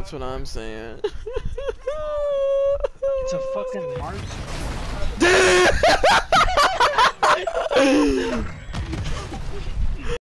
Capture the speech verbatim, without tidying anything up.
That's what I'm saying. It's a fucking march.